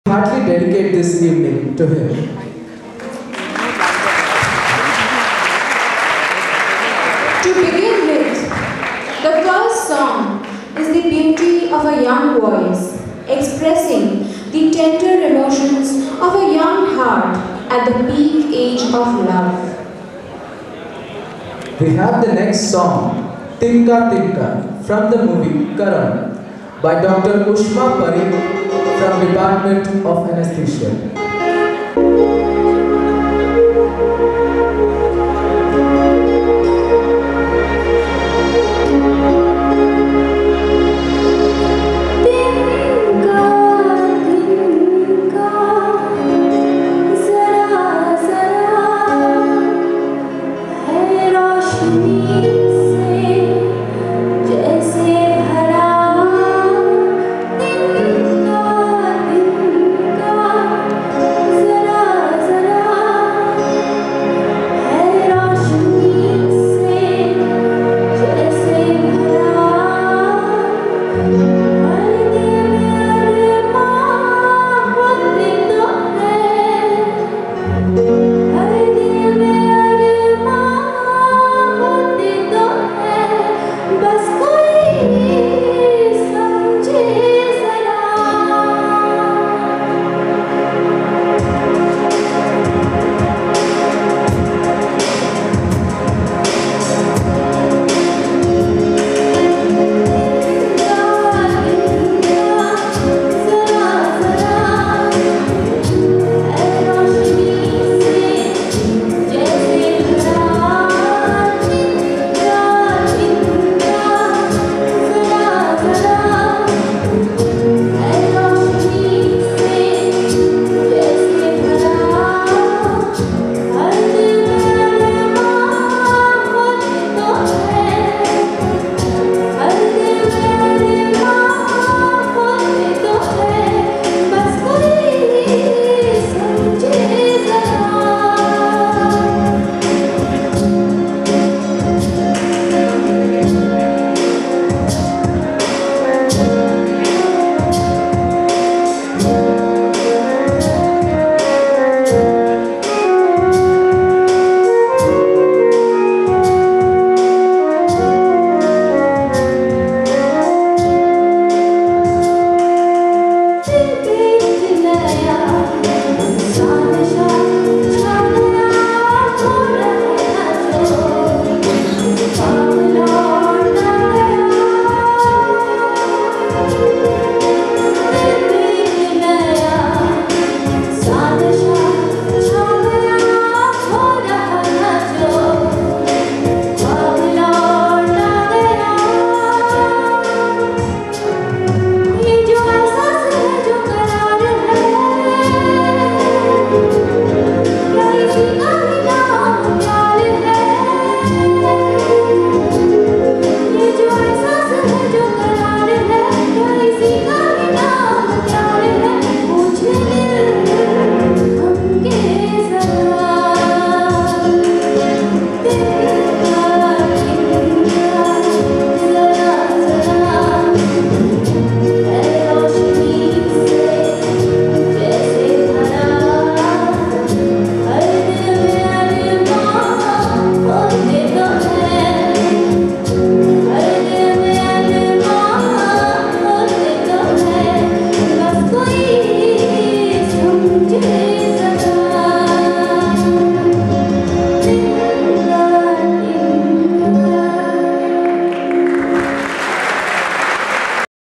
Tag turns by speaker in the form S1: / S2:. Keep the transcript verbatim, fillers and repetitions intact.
S1: Heartily dedicate this evening to him.
S2: To begin with, the first song is the beauty of a young voice, expressing the tender emotions of a young heart at the peak age of love.
S1: We have the next song, Tinka Tinka, from the movie Karan, by Doctor Ushma Parikh from Department of Anesthesia.